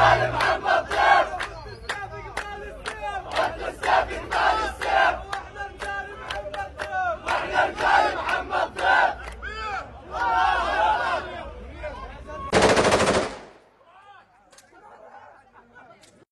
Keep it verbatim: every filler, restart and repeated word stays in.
الرجال محمد ضيف قتل السيف قتال السيف واحنا رجال محمد ضيف واحنا رجال